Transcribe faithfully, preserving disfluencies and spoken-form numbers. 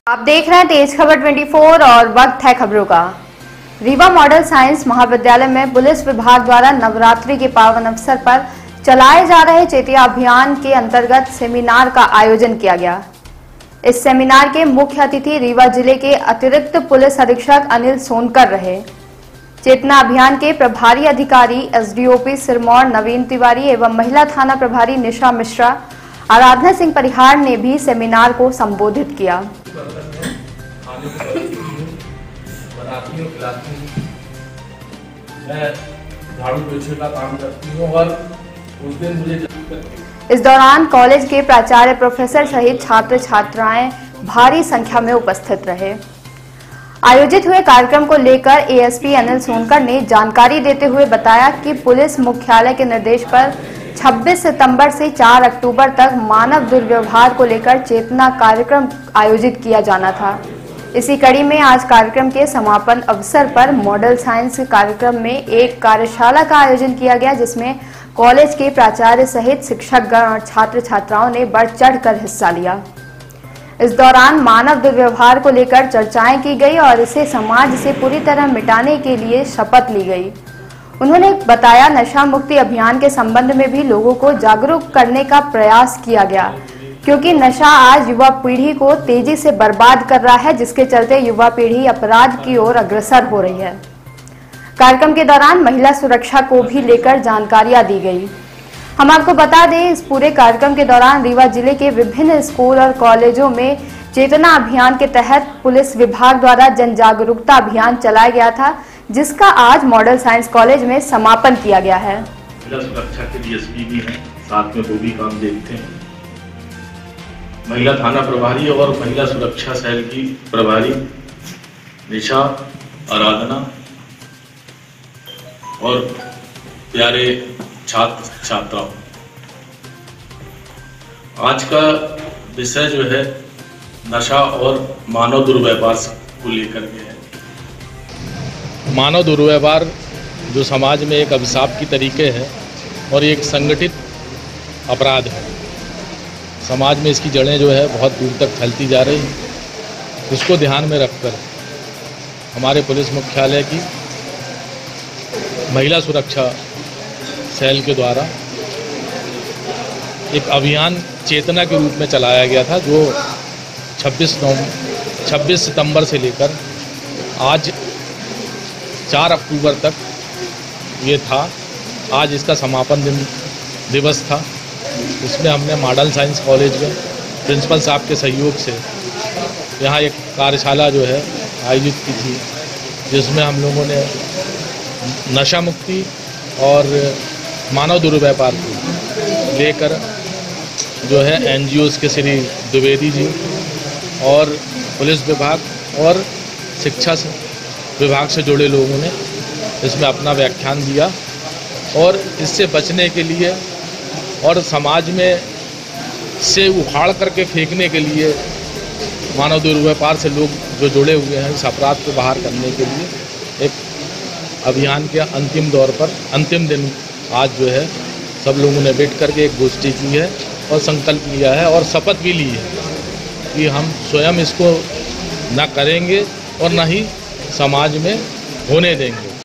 आप देख रहे हैं तेज खबर चौबीस और वक्त है खबरों का। रीवा मॉडल साइंस महाविद्यालय में पुलिस विभाग द्वारा नवरात्रि के पावन अवसर पर चलाए जा रहे चेतिया अभियान के अंतर्गत सेमिनार का आयोजन किया गया। इस सेमिनार के मुख्य अतिथि रीवा जिले के अतिरिक्त पुलिस अधीक्षक अनिल सोनकर रहे। चेतना अभियान के प्रभारी अधिकारी एसडीओपी सिरमौर नवीन तिवारी एवं महिला थाना प्रभारी निशा मिश्रा, आराधना सिंह परिहार ने भी सेमिनार को संबोधित किया। मैं झाड़ू पोछे का काम करती हूँ और उस दिन मुझे इस दौरान कॉलेज के प्राचार्य प्रोफेसर सहित छात्र छात्राएं भारी संख्या में उपस्थित रहे। आयोजित हुए कार्यक्रम को लेकर एएसपी अनिल सोनकर ने जानकारी देते हुए बताया कि पुलिस मुख्यालय के निर्देश पर छब्बीस सितंबर से चार अक्टूबर तक मानव दुर्व्यवहार को लेकर चेतना कार्यक्रम आयोजित किया जाना था। इसी कड़ी में आज कार्यक्रम के समापन अवसर पर मॉडल साइंस कार्यक्रम में एक कार्यशाला का आयोजन किया गया, जिसमें कॉलेज के प्राचार्य सहित शिक्षकगण और छात्र छात्राओं ने बढ़ चढ़ कर हिस्सा लिया। इस दौरान मानव दुर्व्यवहार को लेकर चर्चाएं की गई और इसे समाज से पूरी तरह मिटाने के लिए शपथ ली गई। उन्होंने बताया, नशा मुक्ति अभियान के संबंध में भी लोगों को जागरूक करने का प्रयास किया गया, क्योंकि नशा आज युवा पीढ़ी को तेजी से बर्बाद कर रहा है, जिसके चलते युवा पीढ़ी अपराध की ओर अग्रसर हो रही है। कार्यक्रम के दौरान महिला सुरक्षा को भी लेकर जानकारियां दी गई। हम आपको बता दें, इस पूरे कार्यक्रम के दौरान रीवा जिले के विभिन्न स्कूल और कॉलेजों में चेतना अभियान के तहत पुलिस विभाग द्वारा जन जागरूकता अभियान चलाया गया था, जिसका आज मॉडल साइंस कॉलेज में समापन किया गया है। महिला सुरक्षा के डीएसपी भी हैं, साथ में वो भी काम देखते हैं। महिला थाना प्रभारी और महिला सुरक्षा सेल की प्रभारी निशा, आराधना और प्यारे छात्र छात्राओं, आज का विषय जो है नशा और मानव दुर्व्यवहार को लेकर के है। मानव दुर्व्यवहार जो समाज में एक अभिशाप की तरीके है और एक संगठित अपराध है। समाज में इसकी जड़ें जो है बहुत दूर तक फैलती जा रही हैं। इसको ध्यान में रखकर हमारे पुलिस मुख्यालय की महिला सुरक्षा सेल के द्वारा एक अभियान चेतना के रूप में चलाया गया था, जो छब्बीस नवंबर छब्बीस सितंबर से लेकर आज चार अक्टूबर तक ये था। आज इसका समापन दिन दिवस था। इसमें हमने मॉडल साइंस कॉलेज में प्रिंसिपल साहब के सहयोग से यहाँ एक कार्यशाला जो है आयोजित की थी, जिसमें हम लोगों ने नशा मुक्ति और मानव दुर्व्यवहार को लेकर जो है एनजीओज़ के श्री द्विवेदी जी और पुलिस विभाग और शिक्षा विभाग से जुड़े लोगों ने इसमें अपना व्याख्यान दिया और इससे बचने के लिए और समाज में से उखाड़ करके फेंकने के लिए मानव दुर्व्यवहार से लोग जो जुड़े हुए हैं, इस अपराध को बाहर करने के लिए एक अभियान के अंतिम दौर पर अंतिम दिन आज जो है सब लोगों ने बैठ करके एक गोष्ठी की है और संकल्प लिया है और शपथ भी ली है कि हम स्वयं इसको न करेंगे और न ही समाज में होने देंगे।